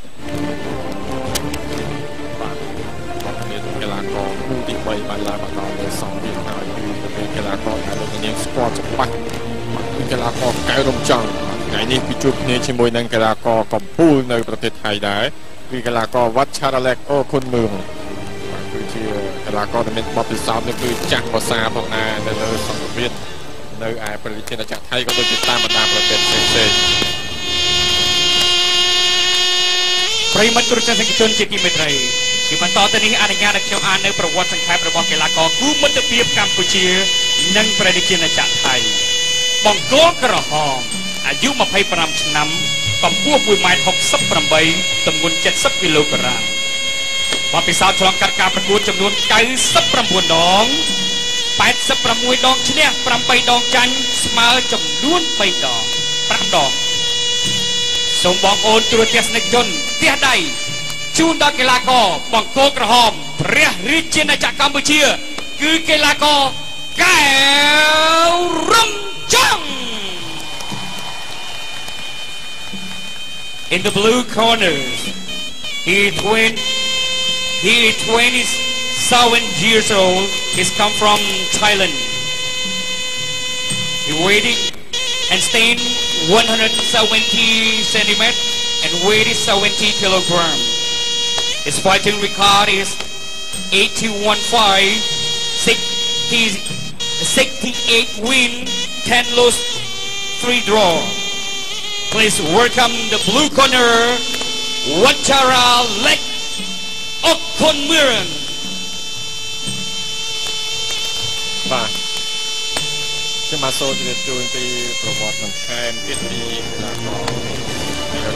กีฬากรคู่ที่3បានឡើងមកដល់លើសងទៀតហើយគឺកីឡាករដែលលោកនាងស្គាល់ច្បាស់គឺកីឡាករកៅរំចង់ថ្ងៃនេះគឺជួបគ្នាជាមួយនឹងកីឡាករកំពូលនៅប្រទេសថៃដែរគឺកីឡាករវ៉ាត់ឆារ៉ាឡែកអូខុនមឿងគឺជាកីឡាករដែលមានបទពិសោធន៍គឺចាស់ភាសាផងណានៅលើសង្គ្រាមនៅឯប្រទេសជាតិថៃក៏ដូចជាតាមបណ្ដាប្រទេសផ្សេងៗប្រិមត្តគ្រូសាស្ត្រជនជាគីមេត្រីជាបន្តទៅនេះអនុញ្ញាតឲ្យខ្ញុំអាននៅប្រវត្តិសង្ខេបរបស់កីឡាករគូមិត្តភាពកម្ពុជានិងប្រទេសជាតិថៃបង្គោលក្រហមអាយុ25ឆ្នាំកម្ពស់ 1.68 m ទម្ងន់70 គីឡូក្រាមបទពិសោធន៍ឆ្លងកាត់ការប្រកួតចំនួន99 ដង86 ដងឈ្នះ8 ដងចាញ់ស្មើចំនួន3 ដង5 ដងសូមបងប្អូនទូរទស្សនិកជនផ្ទះដៃជូនដល់កីឡាករបង្គោលក្រហមព្រះរាជាណាចក្រកម្ពុជាគឺកីឡាករកែវរំចង់ In the blue corner he is 27 years old. He's come from Thailand. He weighing and staying 170 centimeters and weight is 70 kilograms. His fighting record is 81 fight, 68 win, 10 lose, 3 draw. Please welcome the blue corner, Wachara Lek Okon Muran. បាទខ្ញុំមកសូមជម្រាបជូនពីប្រវត្តិបន្ថែមទៀតពីកីឡាករកីឡា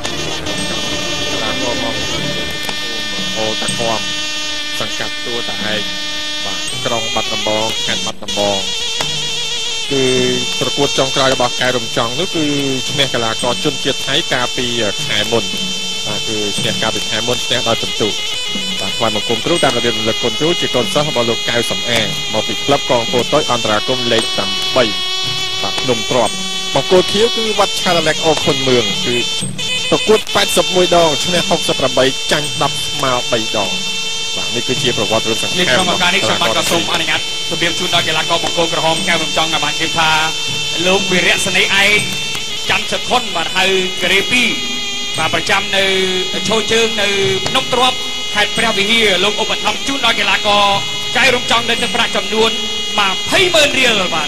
ករមកអូតាគំសង្កាត់ទួលតាឯកបាទក្រុងបាត់ដំបងខេត្តបាត់ដំបងគឺប្រកួតចុងក្រោយរបស់កែវរំចង់នោះគឺឈ្នះកីឡាករជនជាតិថៃកាលពីខែមុនបាទគឺឈ្នះកាលពីខែមុនឈ្នះដោយពិន្ទុបាទថ្លែងបង្គំគ្រូតាមរបៀបរំលឹកគុណគ្រូជាកូនសិស្សរបស់លោកកៅសំអាងមកពីក្លឹបកងពលតូចអន្តរាគមន៍លេខ8បាទភ្នំទ្រាប់បង្គោលខៀវគឺវ៉ាត់ឆារ៉ាឡែកអូខុនមឿងគឺប្រកួត81 ដងឈ្នះ68ចាញ់10ស្មើ3 ដងបាទនេះគឺជាប្រវត្តិរឿងសង្ខេបក្នុងឱកាសនេះខ្ញុំបានក៏សូមអនុញ្ញាតជម្រាបជូនដល់កីឡាករបង្គោលក្រហមកែវរំចង់បានគេថាលោកវីរៈសេនីឯកច័ន្ទសុខុនបាទហៅកេរេ2បាទប្រចាំនៅឈរជើងនៅភ្នំទ្រាប់ខេត្តព្រះវិហារលោកឧបត្ថម្ភជូនដល់កីឡាករកែវរំចង់នៅទឹកប្រាក់ចំនួន20,000 រៀលបាទ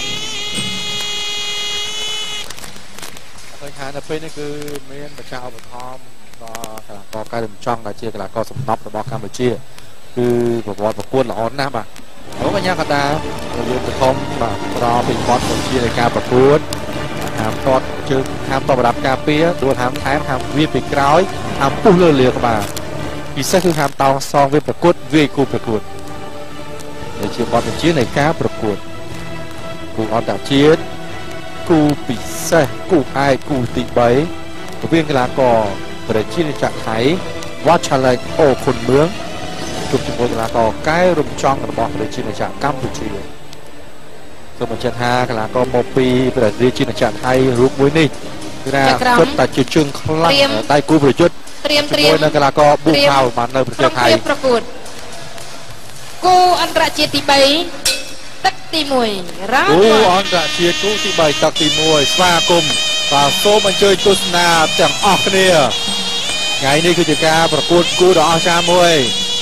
ឃើញថានៅពេលនេះគឺមានបច្ចាឧបត្ថម្ភដល់កីឡាករកែវរំចង់ដែលជាកីឡាករសំណប់របស់កម្ពុជាគឺប្រវត្តិប្រកួតល្អណាស់បាទលោកកញ្ញាកតាយើងទៅធំបាទប្រពីបទបញ្ជានៃការប្រកួតហាមតតជើងហាមតបរាប់ការពារដួលហាមថែមហាមវាពីក្រោយហាមពុះលើលាក្បាលពិសេសគឺហាមតោងសងវាប្រកួតវាគូប្រកួតដែលជាបទបញ្ជានៃការប្រកួតគូអន្តរជាតិគូពិសេសគូឯកគូទី3រវាងកីឡាករប្រជាជាតិថៃវ៉ាឆាឡែកអូខុនមឿងជួបជាមួយកីឡាករកែវរំចង់របស់ប្រជាជាតិកម្ពុជាសូមបញ្ជាក់ថាកីឡាករមកពីប្រជាជាតិថៃរូបមួយនេះគឺថាគាត់តែជាជើងខ្លាំងដៃគូប្រយុទ្ធត្រៀមនៅកីឡាករប៊ូផៅបាននៅប្រទេសថៃប្រកួតគូអន្តរជាតិទី3ទឹកទី1រ៉ាគូអន្តរជាតិគូទី3ទឹកទី1ស្វាគមន៍បាទសូមអញ្ជើញទស្សនាទាំងអស់គ្នាថ្ងៃនេះគឺជាការប្រកួតគូដ៏អស្ចារ្យមួយ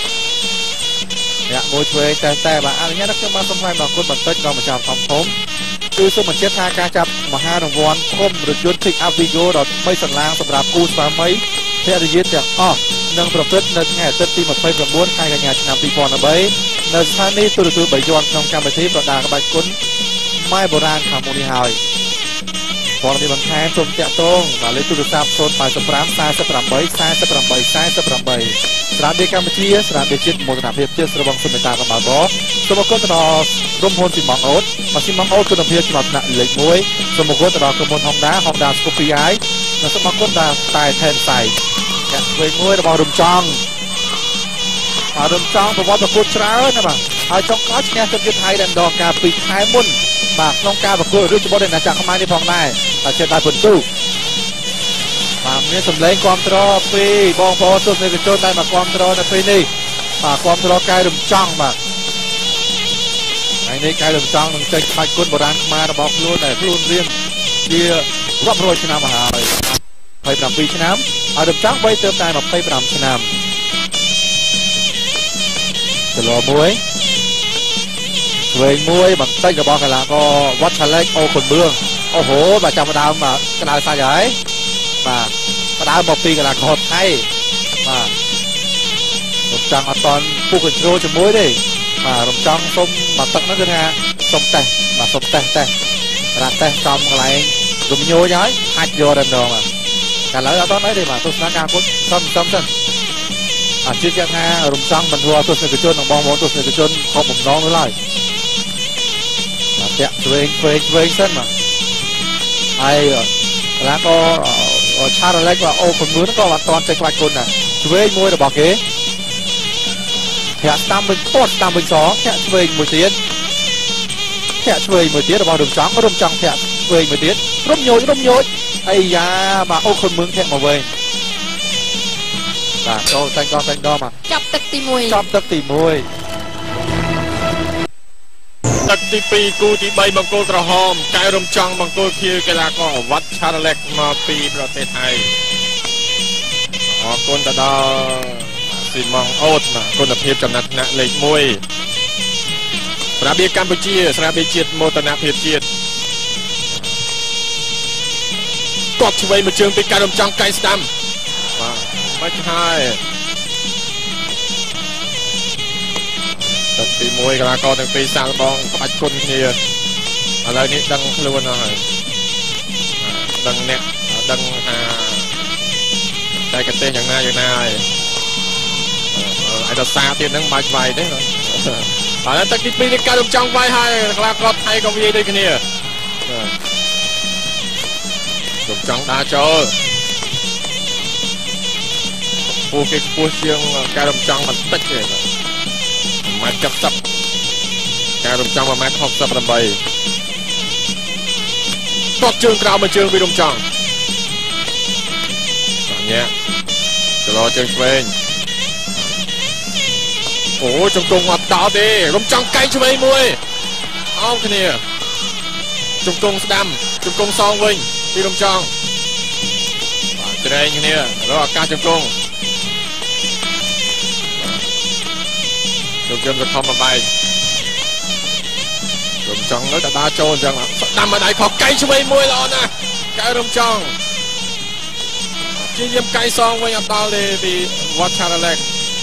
អ្នកមួយឆ្វេងតែបាទអនុញ្ញាតខ្ញុំបានសូមថ្លែងអរគុណបន្តិចដល់ម្ចាស់ធំគឺសូមបញ្ជាក់ថាការចាប់មហារង្វាន់ធំរថយន្ត Pick Up Vigo ដ៏ថ្មីសន្លាងសម្រាប់គូស្វាមីភរិយាទាំងអស់នឹងប្រព្រឹត្តនៅថ្ងៃអាទិត្យទី29ខែកញ្ញាឆ្នាំ2013នៅស្ថានីយ៍ទូរទស្សន៍បាយ័នក្នុងកម្មវិធីប្រដាល់ក្បាច់គុណម៉ែបុរាណខាងមុខនេះហើយព័ត៌មានបន្ថែមសូមតាក់ទងបាទលេខទូរស័ព្ទ085 48 48 48 48ស្រាបៀរកម្ពុជាស្រាបៀរជាតិមោទនភាពជាស្រវឹងសុមេតាកម្ពុជាសូមអរគុណទៅដល់ក្រុមហ៊ុនស៊ីម៉ងអូតម៉ាស៊ីនម៉ងអូតគុណភាពចំណាត់ថ្នាក់លេខ1សូមអរគុណទៅដល់ក្រុមហ៊ុន Honda Scorpio និងសូមអរគុណដល់តែថែនសៃអ្នកឆ្វេងមួយរបស់រំចង់រំចង់ប្រវត្តិប្រកួតច្រើនណាបាទហើយចុងក្រោយឈ្នះទឹកយុទ្ធថៃដែលម្ដងការពីខែមុនបាទក្នុងការប្រកួតរាជបុត្រនៃអាណាចក្រខ្មែរនេះផងដែរតែជាដៃពិន្ទុបាទមានសម្លេងគាំទ្រពីបងប្អូនទស្សនិកជនដែលមកគាំទ្រនៅពេលនេះបាទគាំទ្រកែរំចង់បាទហើយនេះកែរំចង់នឹងចេញក្បាច់គុណបុរាណខ្មែររបស់ខ្លួនដែលខ្លួនរៀនជារាប់រយឆ្នាំមកហើយ27ឆ្នាំហើយរំចង់បីទើបតែ25ឆ្នាំចលោមួយឆ្វេងមួយបន្តិចរបស់កីឡាករវត្តឆាឡែកអូខុនមឿងអូហូបាទចាប់ដើមបាទក្តៅសាច់ហើយបាទផ្ដើមមកពីកីឡាករថៃបាទរំចង់អត់តន់ពុះកញ្ជ្រោលជាមួយទេបាទរំចង់សុំមកទឹកហ្នឹងគឺថាសុំតេះបាទសុំតេះរ៉ាតេះចំកន្លែងរំញយហើយហាច់យករណ្ដងបាទតែឥឡូវអត់តន់អីទេបាទទស្សនការគាត់សំសិនអាជីពយ៉ាងថារំចង់មិនធ្វើទស្សនិកជននិងបងប្អូនទស្សនិកជនខកបំណងនោះឡើយបាទតាក់ឆ្វេងសិនបាទហើយកីឡាករឆារ៉ាឡែកក៏អូខុនមឿងក៏អត់តន់ចេញក្បាច់គុណដែរឆ្វេងមួយរបស់គេធាក់ស្ដាំវិញទាត់ស្ដាំវិញសធាក់ឆ្វេងមួយទៀតរបស់រំចង់ធាក់ឆ្វេងមួយទៀតរំញយអាយ៉ាបាទអូខុនមឿងធាក់មកវិញបាទចូលតែងដងមកចាប់ទឹកទី1 ទឹកទី2គូទី3បង្គោលក្រហមកែរំចង់បង្គោលខៀវកីឡាករវត្តឆារ៉ាឡែកមកពីប្រទេសថៃអរគុណទៅដល់ស៊ីម៉ងអូតណាគុណភាពចំណាត់ថ្នាក់លេខ1ស្រាបៀរកម្ពុជាស្រាបៀរជាតិមោទនភាពជាតិគាត់ឆ្វេងមួយជើងពីកែរំចង់កែស្ដាំបាទបាច់ហើយទឹកទី1កីឡាករទាំងពីរសាកល្បងក្បាច់គុណគ្នាឥឡូវនេះដឹងខ្លួនហើយដឹងអ្នកដឹងថាតែកទេសយ៉ាងណាហើយឲ្យដល់សាទៀតហ្នឹងបាច់វាយទេបាទទឹកទី2នេះកែរំចង់វាយហើយកីឡាករថៃក៏វាយដូចគ្នារំចង់ដើរចូលពូគេខ្ពស់ជាងកែរំចង់បន្តិចទេ1.70 កែរំចង់1.68 ទាត់ជើងក្រោមមួយជើងពីរំចង់ញ៉ាចលោជើងឆ្វេងអូចង្គង់អត់ដល់ទេរំចង់កែងឆ្វេងមួយអោបគ្នាចង្គង់ស្ដាំចង្គង់សងវិញពីរំចង់បាទច្រែងគ្នារកឱកាសចង្គង់ខ្ញុំសខំបែករំចង់នៅតែដើរចូលអញ្ចឹងស្ដាំមកដៃខកកែងឆ្វេងមួយល្អណាស់កែរំចង់ជាយាមកែងសងវិញអត់ដល់ទេពីវត្តឆារ៉ាឡែក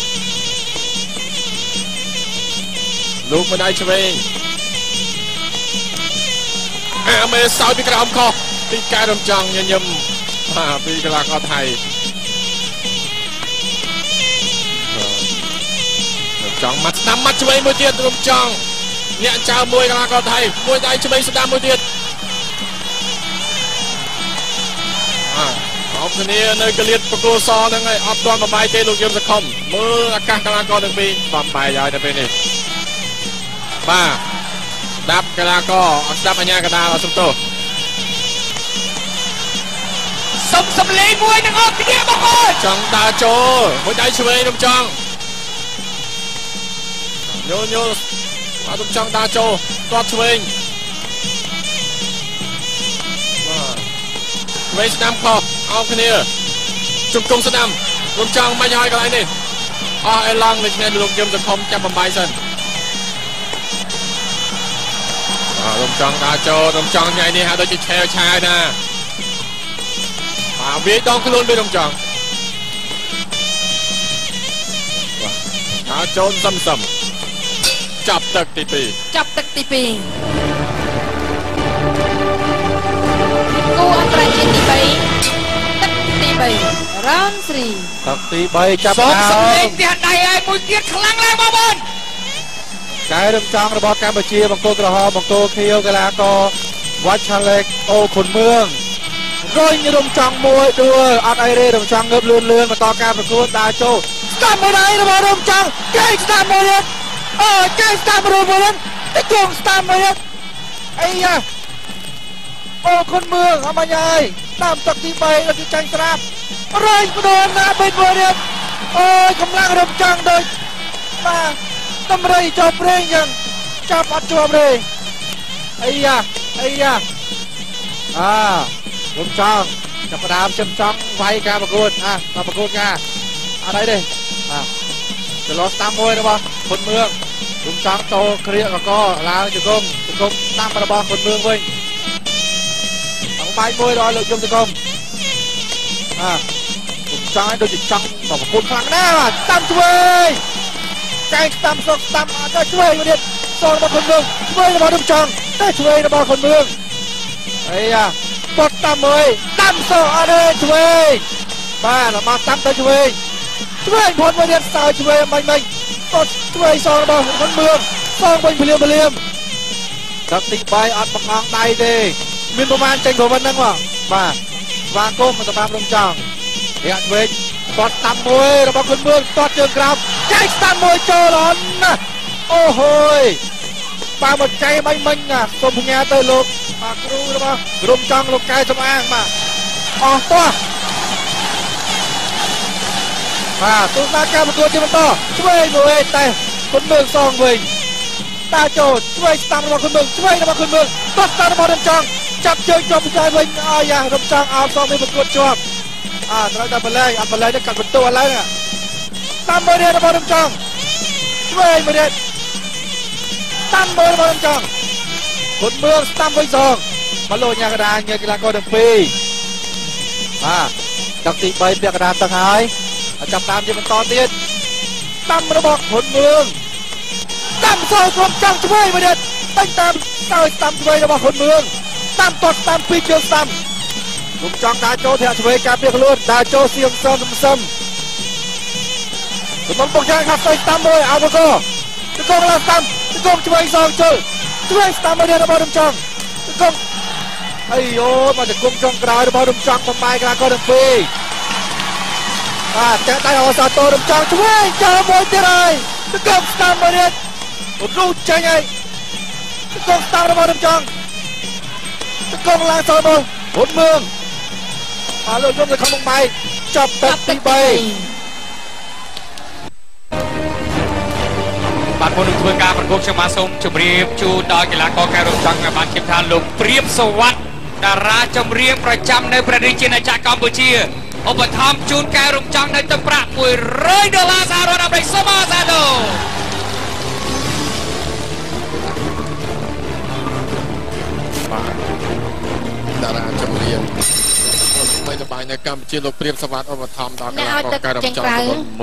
លោកមកដៃឆ្វេងអាមេសោយពីក្រោមខុសពីកែរំចង់ញញឹមពីកីឡាករថៃចង់មកស្ដាំមកឆ្វេងមួយទៀតរំចង់អ្នកចៅមួយកីឡាករថៃមួយដៃឆ្វេងស្ដាំមួយទៀតអបគ្នានៅកលៀតបកគោសហ្នឹងហើយអត់ទាន់បំបាយទេលោកយើងសខំមើលអាកាសកីឡាករទាំងពីរបំបាយហើយដល់ពេលនេះបាទស្ដាប់កីឡាករអត់ស្ដាប់អញ្ញាកដាលអត់សំទោសសំលេងមួយនឹងអត់គ្នាបងប្អូនចង់ដើរចូលមួយដៃឆ្វេងរំចង់ញោអត់រំចង់ដើរចូលទាត់ឆ្វេងបាទឆ្វេងស្ដាំខុសអោបគ្នាជង្គង់ស្ដាំរំចង់មិនហើយកន្លែងនេះអស់អេឡង់ដូច្នេះលោកយើងសខំចាប់បំបាយសិនរំចង់ដើរចូលរំចង់ថ្ងៃនេះហាក់ដូចជាឆាយណាបាទវាយដងខ្លួនពីរំចង់បាទដើរចូលសឹមចាប់ទឹកទី2 គូអន្តរជាតិទី3ទឹកទី3រ៉ានស្រីទឹកទី3ចាប់ដើមសំលេងផ្ទះដៃឲ្យមួយទៀតខ្លាំងឡើងបងប្អូនកែរំចង់របស់កម្ពុជាបង្គោលក្រហមបង្គោលខៀវកីឡាករវត្តឆាឡែកអូខុនមឿងរុញរំចង់មួយដួលអត់អីទេរំចង់ងើបលឿនបន្តការប្រកួតដើរចូលស្ដាប់មួយដៃរបស់រំចង់គេស្ដាប់មួយទៀតគេស្ដាប់មួយទៀតតែគង់ស្ដាប់មួយទៀតអីយ៉ាអូខុនមឿងអមញ៉ៃតាមទឹកទី3ដល់ចាញ់ស្រាប់រែងបដូរណាបេមួយទៀតអូយកម្លាំងរំចាំងដូចបាទតម្រៃចោលប្រេងយ៉ាងចាប់អត់ជាប់ទេអីយ៉ារំចាំងចាប់ផ្ដើមចំចង់វាយការប្រកួតការប្រកួតការអត់អីទេចលោះតាមមួយរបស់ហ៊ុនមឿងរំចាំងតោគ្រាកកឡើងជង្គង់តាមរបស់ហ៊ុនមឿងវិញបាយមួយដល់លោកយមតកុំខ្ញុំចង់ឲ្យដូចជាចង់បបកូនខ្លាំងណាស់តាមជួយចែកតាមសុកតាមអត់ទៅជួយមួយទៀតសងរបស់ហ៊ុនមឿងជួយរបស់ខ្ញុំចង់តែជួយរបស់ហ៊ុនមឿងអីយ៉ាបត់តាមមួយតាមសអត់ទេជួយបាទមកតាមទៅជួយផុតមួយទៀតសើជួយមិនបត់ជួយសងរបស់ហ៊ុនមឿងសងវិញភ្លាមទឹកទី3អត់បង្អង់ដៃទេមានប្រមាណចេញប្រវត្តិហ្នឹងបាទស្វាគមន៍សម្រាប់រំចង់រាក់វិញបត់តាមមួយរបស់ហ៊ុនមឿងតត់ជើងក្រោមចែកតាមមួយចូលអត់ណាអូហូយបើមកចៃមិញណាសូមផ្ញើទៅលោកគ្រូរបស់រំចង់លោកកែសំអាងបាទអស់តោះបាទទូតាការប្រកួតជាបន្តជួយមួយតែហ៊ុនមឿងសងវិញតាចូលជួយស្តាមរបស់ហ៊ុនមឿងជួយរបស់ហ៊ុនមឿងតត់តាមរបស់រំចង់ចាប់ជើងជាប់ពីក្រោយវិញអាយ៉ារំចង់អោបសងនេះប្រកួតជាប់ត្រូវតែបលែងអត់បលែងទៅកាត់បន្ទូឥឡូវតាមមួយទៀតរបស់រំចង់ជួយមួយទៀតតាមមួយរបស់រំចង់ហ៊ុនមឿងស្តាមវិញសងមកលោកញ៉ាកដាញើកីឡាករទាំងពីរទឹកទី3ពាក់កណ្ដាលទឹកហើយចាប់តាមជាបន្តទៀតតាមរបស់ហ៊ុនមឿងតាមសងក្រុមចង់ជួយមួយទៀតតែតាមជួយរបស់ហ៊ុនមឿងតាមតត់តាមពីជើងតាមខ្ញុំចង់ដើរចូលធាក់ឆ្វេងការពារខ្លួនដើរចូលសៀងសឹមខ្ញុំបុកយ៉ាងខាត់ទៅតាមមួយអោបកទៅកងឡើងតាមទៅកងឆ្វេងសងជើងឆ្វេងតាមមួយរបស់ខ្ញុំចង់ទៅកងអីយោមកទៅគុំចុងក្រោយរបស់ខ្ញុំចង់បំបែកកីឡាករទាំងពីរចាក់ដៃអសាតខ្ញុំចង់ឆ្វេងចូលមួយទៀតហើយទៅកងតាមមួយទៀតរូចចេញហើយទៅកងតាមរបស់ខ្ញុំចង់កងឡើងចូលមកហ៊ុនមឿងលោកយមទៅខំបំបែកចាប់ទឹកទី3 បាទមុននឹងធ្វើការប្រកួតខ្ញុំបាទសូមជម្រាបជូនដល់កីឡាករកែរំចង់ឲ្យបានជិបថាលោកព្រាបសវ័តតារាចម្រៀងប្រចាំនៅព្រះរាជាណាចក្រកម្ពុជាឧបត្ថម្ភជូនកែរំចង់នៅទឹកប្រាក់$100សហរដ្ឋអាមេរិកសូមអរសាទរតារាចម្រៀងថ្មីល្បាញនៅកម្ពុជាលោកព្រាបសវ័តឧបត្ថម្ភដល់កីឡាករកែរំចង់$100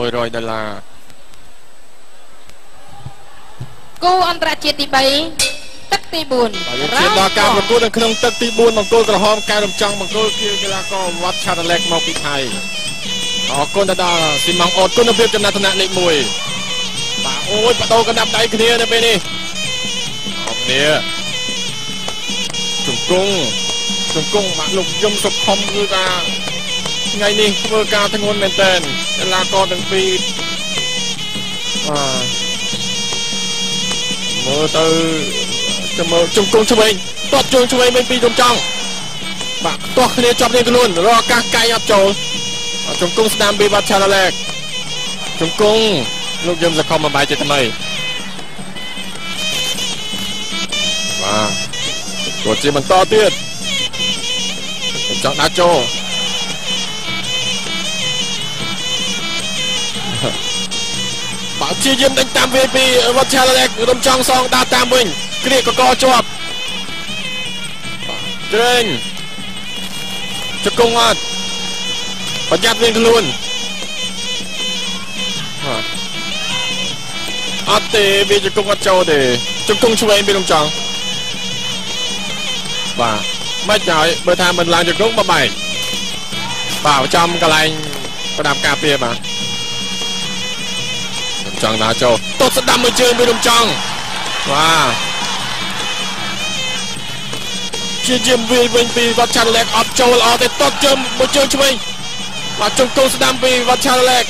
គូអន្តរជាតិទី3ទឹកទី4 ជាដល់ការប្រកួតនៅក្នុងទឹកទី4បង្គោលក្រហមកែរំចង់បង្គោលជាកីឡាករវត្តឆាតឡេកមកពីថៃអរគុណដល់ស៊ីម៉ង់អូតគុណភាពចំណាត់ថ្នាក់លេខ1បាទអូយបដូរកណ្ដាប់ដៃគ្នានៅពេលនេះអរគ្នាជង្គង់បាទលោកយមសុខំគឺថាថ្ងៃនេះធ្វើការធ្ងន់មែនទែនកីឡាករទាំងពីរមើលទៅមើលជង្គង់ឆ្វេងទាត់ជើងឆ្វេងវិញពីរំចង់បាទទាស់គ្នាជាប់គ្នាខ្លួនរកឱកាសកាយអត់ចូលជង្គង់ស្ដាំពីវត្តឆាឡេកជង្គង់លោកយមសុខំបំបែកជាថ្មីបាទគាត់ជាបន្តទៀតចង់ដាក់ចូលបាទជាយាមដេញតាមវាពីវត្តឆាឡេករំចង់សងដាក់តាមវិញគ្រាកកជាប់ត្រេងជង្គង់អត់ប្រយ័ត្នវិញខ្លួនអត់ទេវាជង្គង់អត់ចូលទេជង្គង់ឆ្វេងពីរំចង់បាទមិនហើយបើថាមិនឡើងជង្គង់បបែកបាទចំកន្លែងប្រដាប់ការពារបាទរំចង់ដើរចូលតត់ស្ដាំមួយជើងពីរំចង់បាទជាជាមវិញពីវត្តឆាឡេកអត់ចូលល្អទេតត់ជើងមួយជើងឆ្វេងបាទជង្គង់ស្ដាំពីវត្តឆាឡេក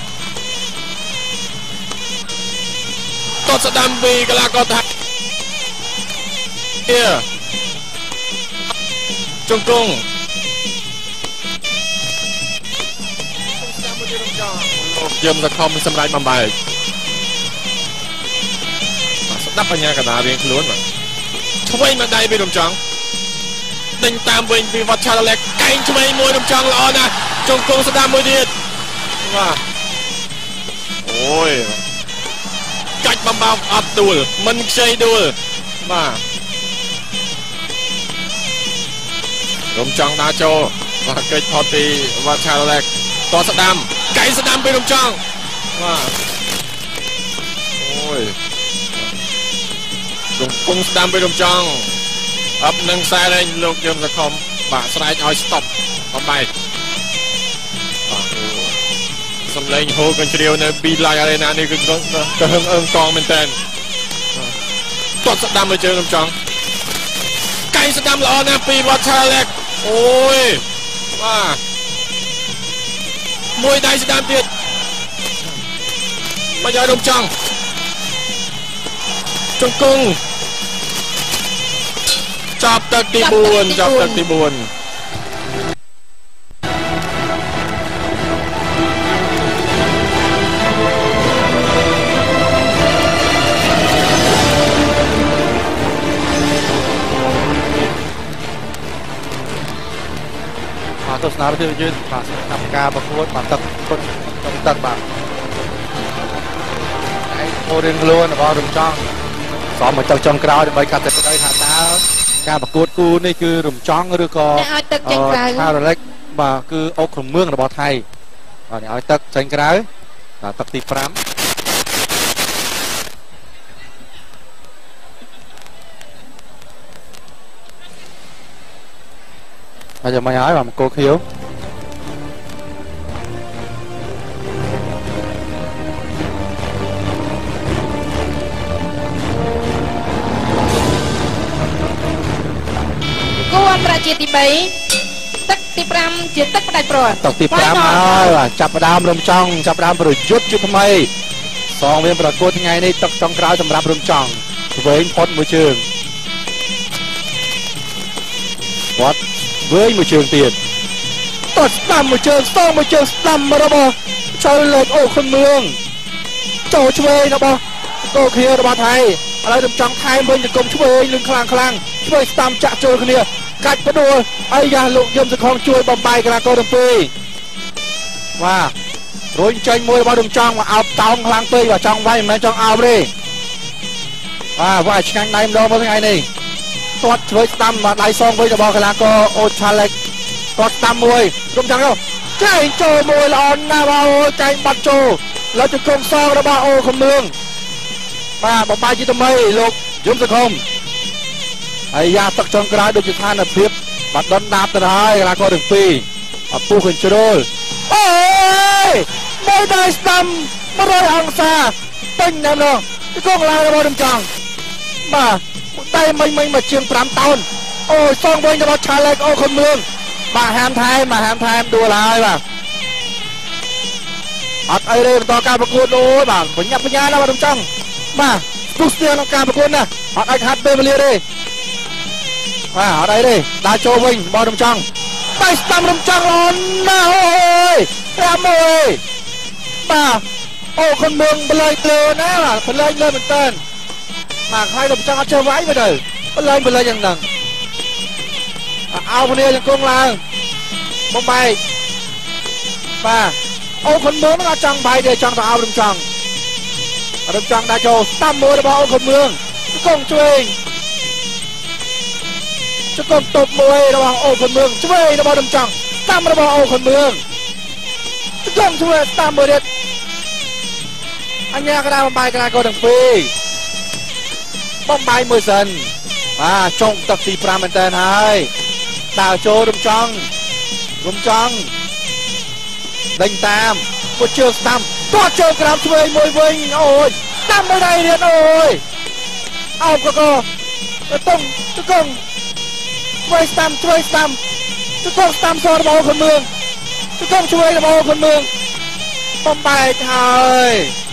តត់ស្ដាំពីកីឡាករថៃជង្គង់យមសខំសម្រាប់បំបែកស្ដាប់បញ្ញាកណ្ដាលរៀងខ្លួនបាទឆ្វេងមកដៃពីរំចង់ដេញតាមវិញពីវត្តឆាឡែកកែងឆ្វេងមួយរំចង់ល្អណាស់ចង្គង់ស្ដាប់មួយទៀតបាទអូយកាច់បំបោកអត់ដួលមិនខ្ចីដួលបាទរំចង់ដើរចូលបាទកិច្ចផុតពីវត្តឆាឡែកតស្ដាំកែងស្ដាំពីរំចង់បាទអូយរំពងស្ដាំពីរំចង់អប់នឹងខ្សែលេងលោកយមសខំបាទស្រែកឲ្យស្តុបបំបែកបាទសំឡេងហូរកញ្ជ្រៀវនៅពីឡាយអារ៉េណានេះគឺទៅហឹងអើងកងមែនតើទាត់ស្ដាំលើជើងរំចង់កែងស្ដាំល្អណាស់ពីវត្តឆាឡែកអូយបាទមួយដៃស្ដាំទៀតមកយករំចង់ជង្គង់ចាប់ទឹកទី4ចាប់ទឹកទី4 ទស្សនាវិទ្យុយើងបាទកម្មការប្រកួតបាទទឹកពុតទឹកបាទឯអូរៀងខ្លួនរបស់រំចង់សមមកទឹកចុងក្រោយដើម្បីកាត់ទឹកស្ដីថាតើការប្រកួតគូនេះគឺរំចង់ឬក៏ឲ្យទឹកចេញក្រៅថារលិចបាទគឺអុកក្រុមមឿងរបស់ថៃបាទនេះឲ្យទឹកចេញក្រៅបាទទឹកទី5ហើយចាំមិនហើយបាទមកគោខៀវអន្តរជាតិទី3ទឹកទី5ជាទឹកផ្ដាច់ព្រាត់ទឹកទី5ហើយបាទចាប់ផ្ដើមរំចង់ចាប់ផ្ដើមប្រយុទ្ធជាថ្មីសងវាប្រកួតថ្ងៃនេះទឹកចុងក្រោយសម្រាប់រំចង់វែងផុតមួយជើងវត្តវែងមួយជើងទៀតតោះស្ដាំមួយជើងសងមួយជើងស្ដាំរបស់ចៅលេខអូខុនមឿងចូលឆ្វេងរបស់កោខៀវរបស់ថៃឥឡូវរំចង់ថែមវិញទៅគុំឆ្វេងលឿនខ្លាំងឆ្វេងស្ដាំចាក់ចូលគ្នាកាច់ផ្ដួលអីយ៉ាលោកយមសខំជួយបំបាយកីឡាករទាំងពីរបាទរុញចេញមួយរបស់រំចង់មកអោបតោងខ្លាំងពេកបាទចង់វាយមិនមែនចង់អោបទេបាទវាយឆ្ងាញ់ដៃម្ដងមកថ្ងៃនេះទាត់ឆ្វេងស្ដាំមកដៃសងវិញរបស់កីឡាករអូឆាឡែកទាត់ស្ដាំមួយរំចង់ទៅចែងចូលមួយល្អណាស់បាទអូចែងបាត់ចូលแล้วជង្គង់សងរបស់អូខំមឿងបាទបំបាយជាថ្មីលោកយមសខំហើយយ៉ាទឹកចុងក្រោយដូចជាស្ថានភាពបាត់ដុនដាបទៅហើយកីឡាករទាំងពីរអពុះកញ្ជ្រោលអូយមួយដៃស្ដាំ100អង្សាពេញតែម្ដងជង្គង់ឡើងរបស់រំចង់បាទតែមិញមកជាង5តោនអូយសងវិញរបស់ឆាឡែកអូខុនមឿងបាទហាមថែមដួលហើយបាទអត់អីទេបន្តការប្រកួតអូយបាទបញ្ញាណាស់បាទរំចង់បាទពុះស្ទះក្នុងការប្រកួតណាអត់អាចហាត់ពេលវេលាទេបាទអត់អីទេដើរចូលវិញបោះរំចង់តែស្ដាំរំចង់ល្អណាស់អូយ5អើយបាទអូខុនមឿងបលែងលើណាបាទបលែងលើមែនតើបាទហើយរំចង់អត់ចេះវាយមកទៅបលែងយ៉ាងហ្នឹងអោគ្នាជង្គង់ឡើងបំបែកបាទអូខុនមឿងនឹងអត់ចង់បាយទេចង់ទៅអោរំចង់ដាក់ចូលស្ដាំមួយរបស់អូខុនមឿងជង្គង់ឆ្វេងជង្គង់តបមួយរបស់អូខុនមឿងឆ្វេងរបស់រំចង់ស្ដាំរបស់អូខុនមឿងជង្គង់ឆ្វេងស្ដាំមួយទៀតអញ្ញាកណ្ដាលបំបាយកីឡាករទាំងពីរបំបាយមួយសិនបាទចុងទឹកទី5មែនតើហើយដើរចូលរំចង់ដេញតាមពុជជើងស្ដាំទាត់ជើងក្រោមឆ្វេងមួយវិញអូយស្ដាំមួយដៃទៀតអូយអោបកតុងជង្គង់ឆ្វេងស្ដាំជង្គង់ស្ដាំសរបស់ខុនមឿងជង្គង់ឆ្វេងរបស់ខុនមឿងបំបែកហើយ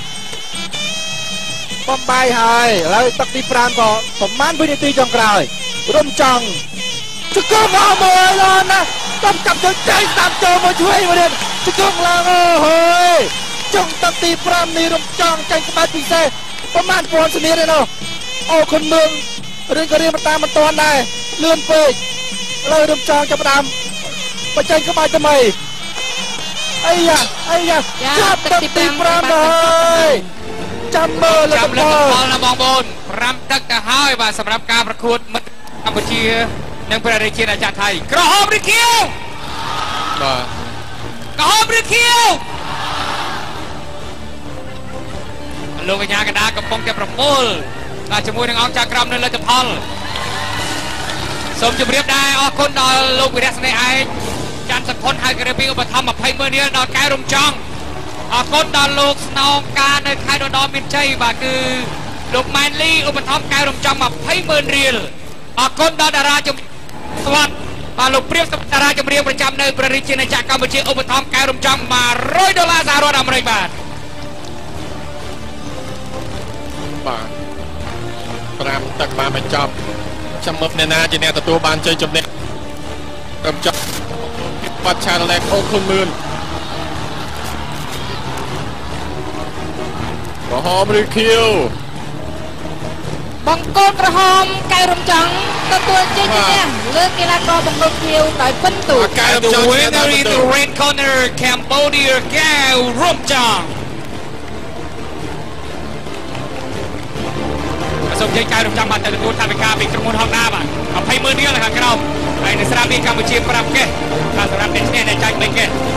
ឥឡូវទឹកទី5ក៏ប្រហែលវិនាទីចុងក្រោយរំចង់ជង្គង់អស់មួយឡនណាចាប់ជើងចៃស្ដាំចូលមកឆ្វេងមួយទៀតជង្គឡើងអូហើយចុងទឹកទី5នេះរំចង់ចាញ់ក្បាច់ពិសេសប្រមាណពាន់សមាសទេនោះអូខុនមឿងរឿងក៏រៀនតាមមិនតាន់ដែរលឿនពេកលើរំចង់ចាប់ដើមបញ្ចេញក្បាច់ថ្មីអីយ៉ាចាប់ទឹកទី5ហើយចាំមើលលើកផលណាបងប្អូន5ទឹកទៅហើយបាទសម្រាប់ការប្រកួតមិត្តកម្ពុជានិងព្រះរាជាណាចក្រថៃក្រហមឬខៀវបាទក្រហមឬខៀវលោកកញ្ញាកណ្ដាលកំពុងតែប្រមូលបាទជាមួយនឹងអង្គការក្រមនៅលទ្ធផលសូមជម្រាបដែរអរគុណដល់លោកវិរៈស្នេហ៍ឯកច័ន្ទសុខុនហើយក៏រៀបពីឧបត្ថម្ភ20,000រៀលដល់កែរំចង់អរគុណដល់លោកស្នងការនៅខេត្តឧត្តរមានជ័យបាទគឺលោកម៉ែនលីឧបត្ថម្ភកែរំចង់20,000រៀលអរគុណដល់តារាជំស្វាត់បាទលោកព្រៀបតារាចម្រៀងប្រចាំនៅព្រះរាជាណាចក្រកម្ពុជាឧបត្ថម្ភកែរំចង់$100សហរដ្ឋអាមេរិកបាទ 5ទឹកបានបញ្ចប់ចាំមើលអ្នកណាជាអ្នកទទួលបានជ័យជំនះរំចង់បាត់ឆាឡែកអូខុនមឿនក្រហមឬខៀវបង្គោលក្រហមកែរំចង់ទទួលជ័យជំនះលើកីឡាករបង្គោលខៀវដោយពិនទូ The winner in the red corner Cambodia កែវរំចង់សូមជ័យកែវរំចង់បានទៅទទួលថវិកាពីក្រុមហ៊ុន Honda បាទ20,000រៀលនៅខាងក្រោមហើយនៅស្រាប់នេះកម្ពុជា5កេសសម្រាប់អ្នកឈ្នះអ្នកចាញ់3កេស